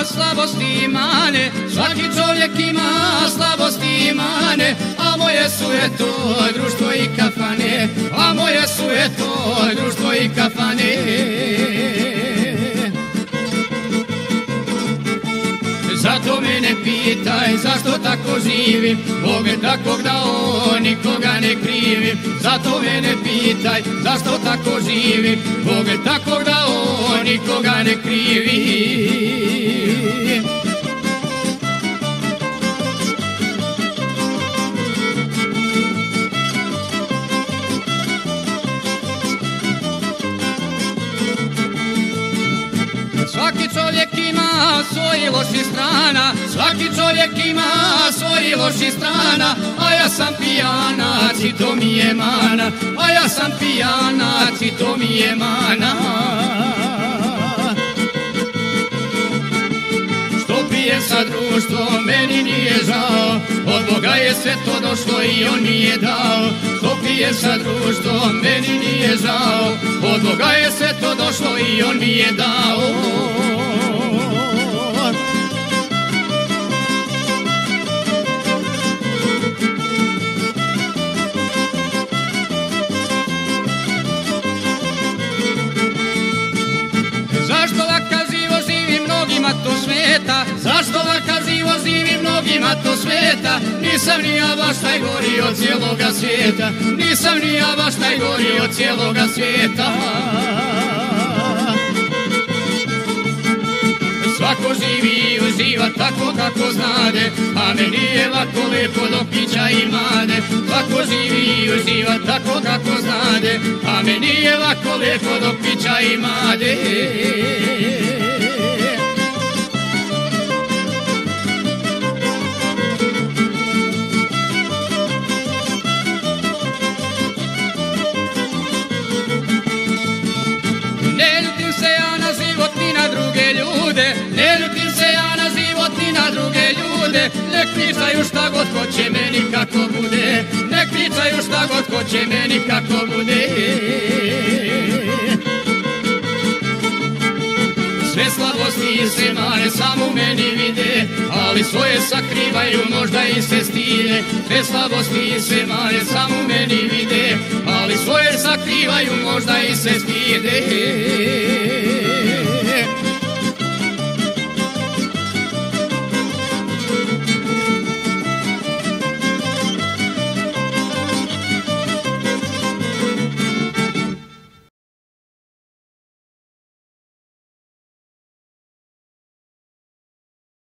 slabosti i mane, svaki čovjek ima slabosti i mane, a moje su eto društvo i kafane, a moje su eto društvo i kafane. Zato me ne pitaj zašto tako živim, Bog je takvog dao, nikoga ne krivim. Zato me ne pitaj zašto tako živim, Bog je takvog dao, nikoga ne krivim. Svaki čovjek ima svojih loših strana, svaki čovjek ima svojih loših strana, a ja sam pijanac i to mi je mana, a ja sam pijanac i to mi je mana. Što pijem sa društvom, meni nije žao, od Boga je sve to došlo i On mi je dao. Što pijem sa društvom, meni nije žao, od Boga je sve to došlo i On mi je dao. Zašto ovakav život živi, mnogima to smeta, zašto ovakav život živi, mnogima to smeta. Nisam ni ja baš najgori od cijeloga svijeta, nisam ni ja baš najgori od cijeloga svijeta. Svako živi i uživa tako kako znade, a meni je lako lepo dok pića imade. Svako živi i uživa tako kako znade, a meni je lako lepo dok pića imade. Ne ljutim se ja na život ni na druge ljude, ne ljutim se ja na život ni na druge ljude. Nek pričaju šta god hoće meni kako bude, nek pričaju šta god hoće meni kako bude. Sve slabosti i sve mane samo u meni vide, ali svoje sakrivaju, možda i se stide. Sve slabosti i sve mane samo u meni vide, ali svoje sakrivaju, možda i se stide.